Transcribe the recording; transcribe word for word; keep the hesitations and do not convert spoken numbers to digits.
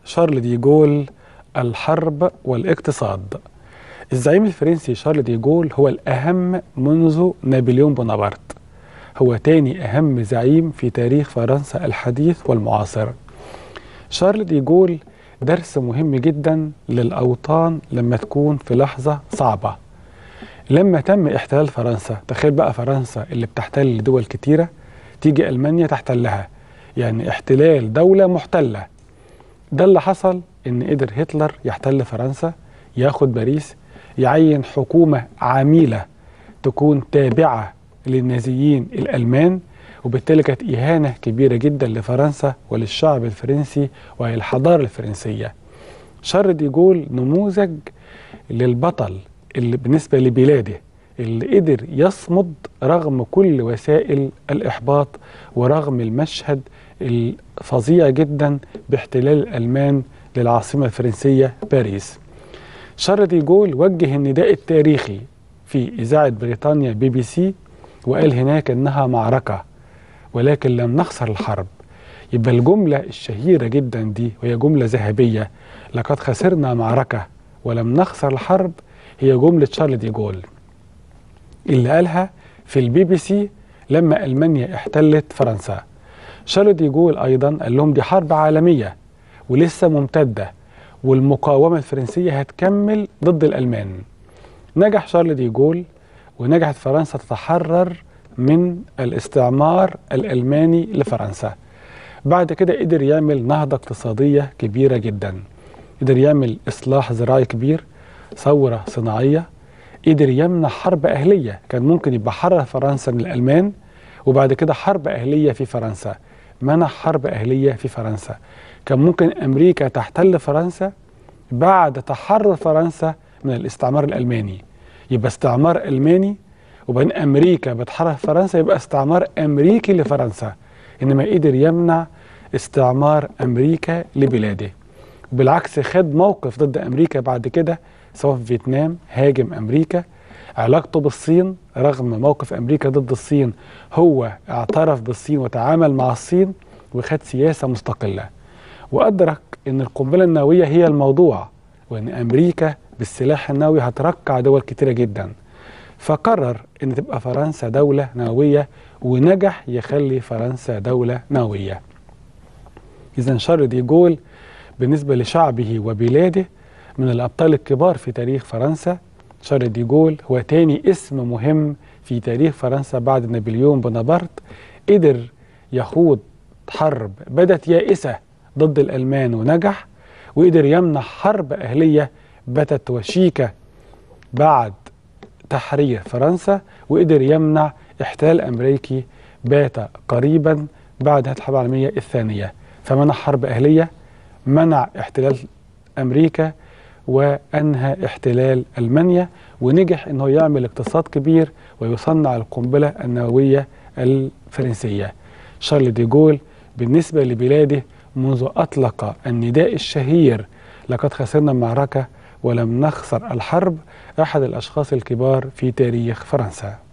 شارل دي جول، الحرب والاقتصاد. الزعيم الفرنسي شارل دي جول هو الأهم منذ نابليون بونابرت. هو تاني أهم زعيم في تاريخ فرنسا الحديث والمعاصر. شارل دي جول درس مهم جدا للأوطان لما تكون في لحظة صعبة. لما تم احتلال فرنسا، تخيل بقى فرنسا اللي بتحتل دول كتيرة تيجي ألمانيا تحتلها، يعني احتلال دولة محتلة. ده اللي حصل، ان قدر هتلر يحتل فرنسا، ياخد باريس، يعين حكومة عميلة تكون تابعة للنازيين الألمان، وبالتالي كانت إهانة كبيرة جدا لفرنسا وللشعب الفرنسي وللحضارة الفرنسية. شارل دي جول نموذج للبطل اللي بالنسبة لبلاده، اللي قدر يصمد رغم كل وسائل الإحباط ورغم المشهد الفظيع جدا باحتلال الألمان للعاصمة الفرنسية باريس. شارل دي جول وجه النداء التاريخي في إذاعة بريطانيا بي بي سي، وقال هناك إنها معركة ولكن لم نخسر الحرب. يبقى الجملة الشهيرة جدا دي، وهي جملة ذهبية، لقد خسرنا معركة ولم نخسر الحرب، هي جملة شارل دي جول اللي قالها في البي بي سي لما ألمانيا احتلت فرنسا. شارل دي جول أيضا قال لهم دي حرب عالمية ولسه ممتدة، والمقاومة الفرنسية هتكمل ضد الألمان. نجح شارل دي جول ونجحت فرنسا تتحرر من الاستعمار الألماني لفرنسا. بعد كده قدر يعمل نهضة اقتصادية كبيرة جدا، قدر يعمل إصلاح زراعي كبير، ثورة صناعية، قدر يمنع حرب أهلية. كان ممكن يبقى حرر فرنسا من الألمان وبعد كده حرب أهلية في فرنسا، منع حرب أهلية في فرنسا. كان ممكن أمريكا تحتل فرنسا بعد تحرر فرنسا من الاستعمار الألماني، يبقى استعمار ألماني، وبين أمريكا بتحرر فرنسا يبقى استعمار أمريكي لفرنسا. إنما قدر يمنع استعمار أمريكا لبلاده. بالعكس خد موقف ضد أمريكا بعد كده، سواء في فيتنام هاجم أمريكا، علاقته بالصين رغم موقف أمريكا ضد الصين هو اعترف بالصين وتعامل مع الصين وخد سياسة مستقلة، وأدرك أن القنبلة النووية هي الموضوع، وأن أمريكا بالسلاح النووي هتركع دول كتيرة جدا، فقرر أن تبقى فرنسا دولة نووية، ونجح يخلي فرنسا دولة نووية. إذن شارل دي جول بالنسبة لشعبه وبلاده من الأبطال الكبار في تاريخ فرنسا. شارل دي جول هو تاني اسم مهم في تاريخ فرنسا بعد نابليون بونابرت. قدر يخوض حرب بدت يائسة ضد الألمان ونجح، وقدر يمنع حرب أهلية باتت وشيكة بعد تحرير فرنسا، وقدر يمنع احتلال أمريكي بات قريبا بعد الحرب العالمية الثانية. فمنع حرب أهلية، منع احتلال أمريكا، وأنهى احتلال ألمانيا، ونجح أنه يعمل اقتصاد كبير ويصنع القنبلة النووية الفرنسية. شارل دي جول بالنسبة لبلاده منذ أطلق النداء الشهير لقد خسرنا المعركة ولم نخسر الحرب، أحد الأشخاص الكبار في تاريخ فرنسا.